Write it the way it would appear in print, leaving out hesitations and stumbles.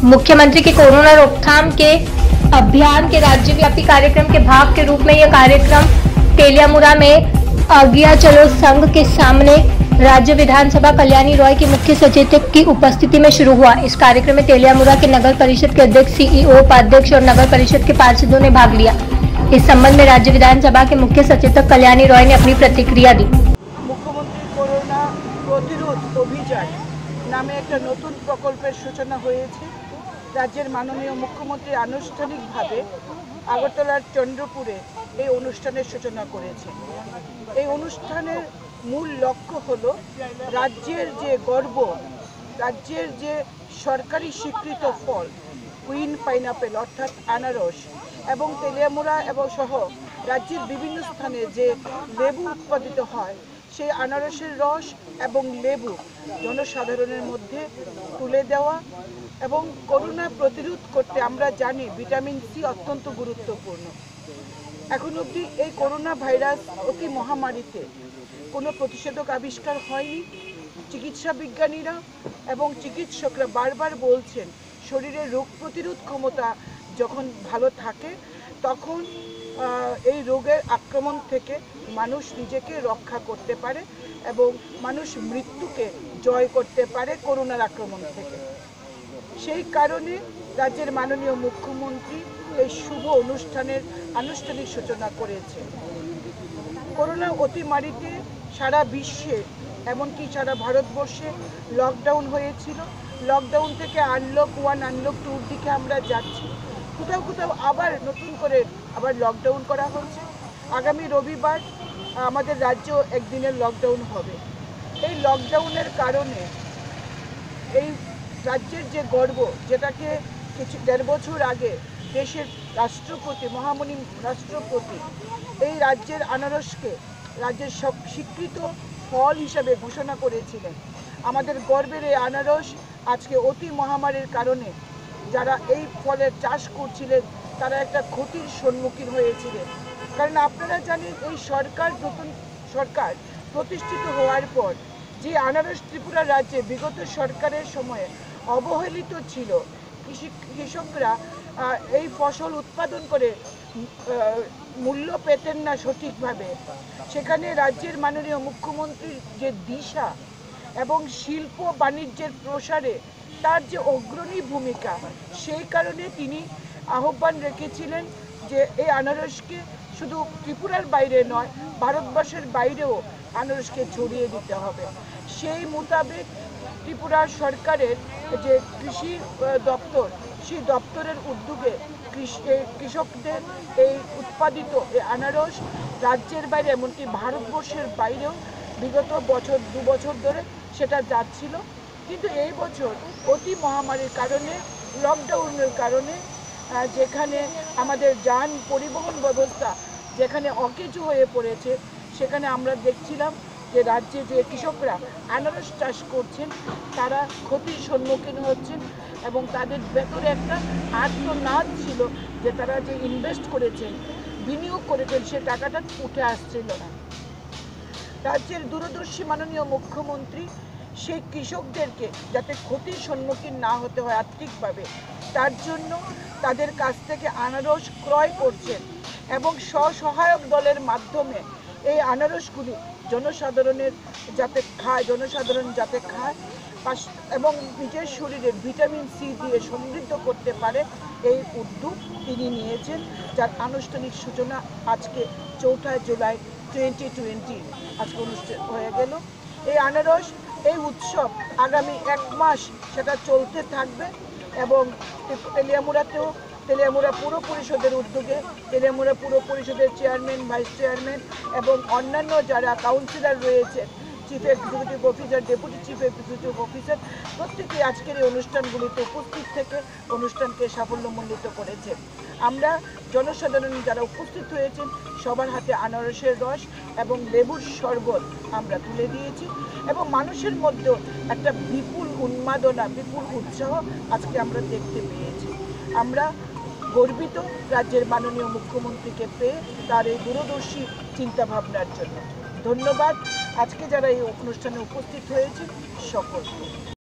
मुख्यमंत्री के कोरोना रोकथाम के अभियान के राज्यव्यापी कार्यक्रम के भाग के रूप में यह कार्यक्रम तेलियामुरा में आज्ञा चलो संघ के सामने राज्य विधानसभा कल्याणी रॉय की मुख्य सचेतक की उपस्थिति में शुरू हुआ। इस कार्यक्रम में तेलियामुरा के नगर परिषद के अध्यक्ष, सीईओ, उपाध्यक्ष और नगर परिषद के पार्षदों ने भाग लिया। इस संबंध में राज्य विधानसभा के मुख्य सचेतक कल्याणी रॉय ने अपनी प्रतिक्रिया दी। मुख्यमंत्री कोरोना प्रतिरोध अभियान नामे एक नतून प्रकल्पेर सूचना हयेছে। राज्येर माननीय मुख्यमंत्री आनुष्ठानिकभावे আগরতলার চন্দ্রপুরে এই অনুষ্ঠানের সূচনা করেছেন। এই অনুষ্ঠানের মূল লক্ষ্য হলো রাজ্যের যে গর্ব, রাজ্যের যে সরকারি স্বীকৃত ফল কুইন পাইনাপেল অর্থাৎ আনারস এবং তেলিয়ামুড়া এবং সহ রাজ্যের বিভিন্ন স্থানে যে লেবু উৎপাদিত হয় সেই আনারসের রস এবং লেবু জনসাধারণের মধ্যে তুলে দেওয়া এবং করোনা প্রতিরোধ করতে আমরা জানি ভিটামিন সি অত্যন্ত গুরুত্বপূর্ণ। এখন অবধি এই করোনা ভাইরাস অতি মহামারীতে কোনো প্রতিষেধক আবিষ্কার হয়নি। চিকিৎসা বিজ্ঞানীরা এবং চিকিৎসকরা বারবার বলছেন শরীরের রোগ প্রতিরোধ ক্ষমতা যখন ভালো থাকে তখন এই রোগের আক্রমণ থেকে মানুষ নিজেকে রক্ষা করতে পারে এবং মানুষ মৃত্যুকে জয় করতে পারে করোনার আক্রমণ থেকে। সেই কারণে রাজ্যের মাননীয় মুখ্যমন্ত্রী এই শুভ অনুষ্ঠানের আনুষ্ঠানিক সূচনা করেছে। করোনা অতিমারিতে সারা বিশ্বে এমনকি সারা ভারতবর্ষে লকডাউন হয়েছিল। লকডাউন থেকে আনলক 1 আনলক 2 দিকে আমরা যাচ্ছি। কোথাও কোথাও আবার নতুন করে আবার লকডাউন করা হচ্ছে। আগামী রবিবার আমাদের রাজ্য একদিনের লকডাউন হবে। এই লকডাউনের কারণে এই রাজ্যের যে গর্ব, যেটাকে কিছু 1.5 বছর আগে দেশের রাষ্ট্রপতি, মহামহিম রাষ্ট্রপতি এই রাজ্যের আনারসকে রাজ্যের সব স্বীকৃত ফল হিসাবে ঘোষণা করেছিলেন। আমাদের গর্বের এই আনারস আজকে অতি মহামারীর কারণে যারা এই ফলের চাষ করছিলেন তারা একটা ক্ষতির সম্মুখীন হয়েছিলেন। কারণ আপনারা জানেন এই সরকার, নতুন সরকার প্রতিষ্ঠিত হওয়ার পর যে আনারস ত্রিপুরা রাজ্যে বিগত সরকারের সময়ে অবহেলিত ছিল, কৃষকরা এই ফসল উৎপাদন করে মূল্য পেতেন না সঠিকভাবে, সেখানে রাজ্যের মাননীয় মুখ্যমন্ত্রীর যে দিশা এবং শিল্প বাণিজ্যের প্রসারে তার যে অগ্রণী ভূমিকা, সেই কারণে তিনি আহ্বান রেখেছিলেন যে এই আনারসকে শুধু ত্রিপুরার বাইরে নয় ভারতবর্ষের বাইরেও আনারসকে ছড়িয়ে দিতে হবে। সেই মোতাবেক ত্রিপুরা সরকারের যে কৃষি দপ্তর, সেই দপ্তরের উদ্যোগে কৃষকদের এই উৎপাদিত এই আনারস রাজ্যের বাইরে এমনকি ভারতবর্ষের বাইরেও বিগত 2 বছর ধরে সেটা যাচ্ছিল। কিন্তু এই বছর অতি মহামারীর কারণে, লকডাউনের কারণে যেখানে আমাদের যান পরিবহন ব্যবস্থা যেখানে অকেজো হয়ে পড়েছে, সেখানে আমরা দেখছিলাম যে রাজ্যে যে কৃষকরা আনারস চাষ করছেন তারা ক্ষতির সম্মুখীন হচ্ছেন এবং তাদের ভেতরে একটা আত্মনাদ ছিল যে তারা যে ইনভেস্ট করেছেন, বিনিয়োগ করেছেন, সে টাকাটা উঠে আসছিল না। রাজ্যের দূরদর্শী মাননীয় মুখ্যমন্ত্রী সেই কৃষকদেরকে যাতে ক্ষতির সম্মুখীন না হতে হয় আর্থিকভাবে, তার জন্য তাদের কাছ থেকে আনারস ক্রয় করছেন এবং স্বসহায়ক দলের মাধ্যমে এই আনারসগুলি জনসাধারণের জনসাধারণ যাতে খায় এবং নিজের শরীরের ভিটামিন সি দিয়ে সমৃদ্ধ করতে পারে, এই উদ্যোগ তিনি নিয়েছেন, যার আনুষ্ঠানিক সূচনা আজকে 4 জুলাই 2020 আজকে অনুষ্ঠান হয়ে গেল। এই আনারস, এই উৎসব আগামী 1 মাস সেটা চলতে থাকবে এবং তেলিয়ামুড়া পুর পরিষদের উদ্যোগে তেলিয়ামুড়া পুর পরিষদের চেয়ারম্যান, ভাইস চেয়ারম্যান এবং অন্যান্য যারা কাউন্সিলর রয়েছেন, chief executive officer, deputy chief executive officer, প্রত্যেকেই আজকের এই অনুষ্ঠানগুলিতে উপস্থিত থেকে অনুষ্ঠানকে সাফল্যমণ্ডিত করেছেন। আমরা জনসাধারণ যারা উপস্থিত হয়েছেন সবার হাতে আনারসের রস এবং লেবুর শরবত আমরা তুলে দিয়েছি এবং মানুষের মধ্যেও একটা বিপুল উন্মাদনা, বিপুল উৎসাহ আজকে আমরা দেখতে পেয়েছি। আমরা গর্বিত রাজ্যের মাননীয় মুখ্যমন্ত্রীকে পেয়ে, তার এই দূরদর্শী চিন্তাভাবনার জন্য। ধন্যবাদ আজকে যারা এই অনুষ্ঠানে উপস্থিত হয়েছে সকলকে।